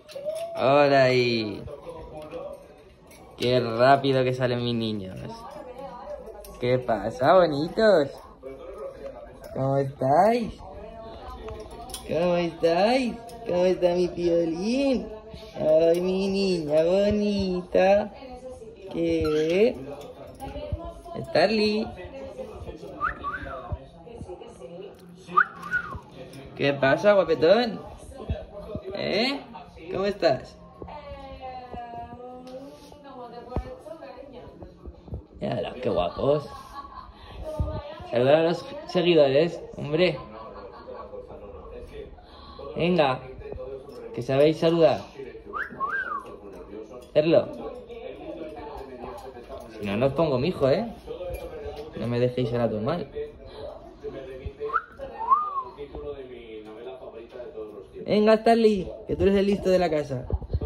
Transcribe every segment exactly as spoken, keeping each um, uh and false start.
Hola ahí. Qué rápido que salen mis niños. ¿Qué pasa, bonitos? ¿Cómo estáis? ¿Cómo estáis? ¿Cómo está mi Piolín? Ay, mi niña bonita. ¿Qué? Starly. ¿Qué pasa, guapetón? ¿Eh? ¿Cómo estás? Mira, qué guapos. Saludar a los seguidores, hombre. Venga, que sabéis saludar. Hacerlo. Si no, no os pongo mi hijo, ¿eh? No me dejéis a la mal. Venga, Starly, que tú eres el listo de la casa.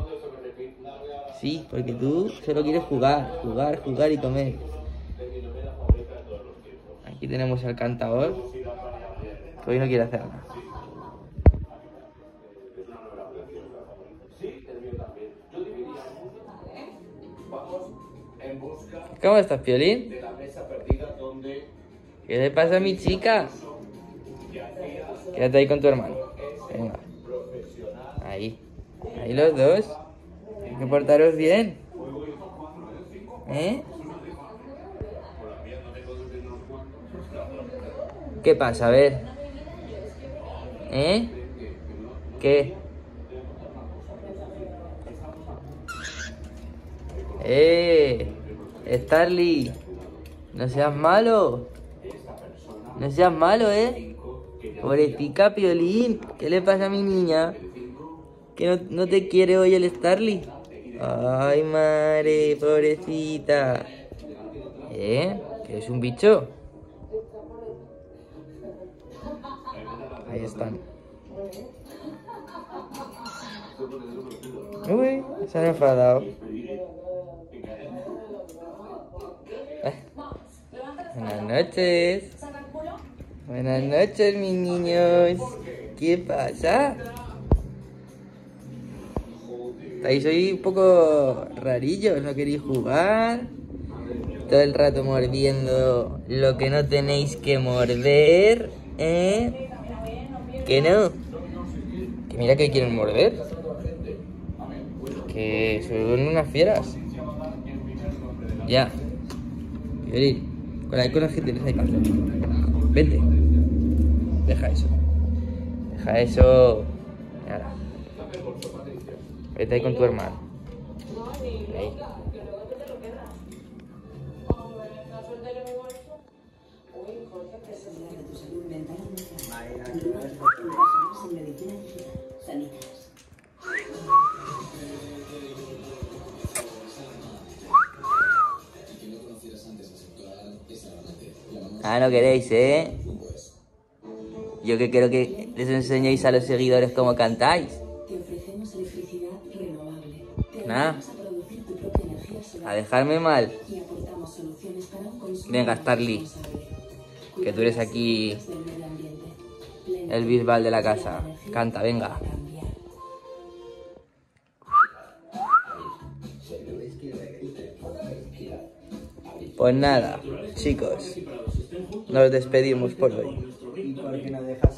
Sí, porque tú solo quieres jugar, jugar, jugar y comer. Aquí tenemos al cantador, que hoy no quiere hacer nada. ¿Cómo estás, Piolín? ¿Qué le pasa a mi chica? Quédate ahí con tu hermano. Venga. Ahí. Ahí los dos. Hay que portaros bien. ¿Eh? ¿Qué pasa? A ver. ¿Eh? ¿Qué? ¡Eh! Starly, no seas malo. No seas malo, ¿eh? Pobrecita Piolín. ¿Qué le pasa a mi niña? ¿Que no, no te quiere hoy el Starly? Ay, madre, pobrecita. ¿Eh? ¿Que es un bicho? Ahí están. Uy, se han enfadado. Eh. Buenas noches. Buenas noches, mis niños. ¿Qué pasa? Estáis hoy un poco rarillos, no queréis jugar. Todo el rato mordiendo lo que no tenéis que morder, ¿eh? ¿Que no? Que mira que quieren morder. Que son unas fieras. Ya. Piolín, con la con las que tienes ahí, cáncer. Vente. Deja eso. Deja eso. Nada. Vete ahí con tu hermano. Ahí. Ah, no queréis, ¿eh? Yo que quiero que les enseñéis a los seguidores cómo cantáis. Nada. A dejarme mal. Venga, Starly, que tú eres aquí el bisbal de la casa. Canta, venga. Pues nada, chicos, nos despedimos por hoy.